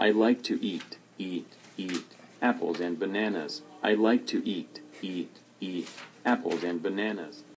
I like to eat, eat apples and bananas. I like to eat, eat apples and bananas.